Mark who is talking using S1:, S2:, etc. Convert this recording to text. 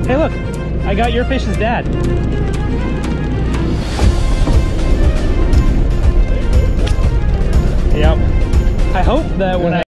S1: Hey look, I got your fish's dad. Yep. I hope that when I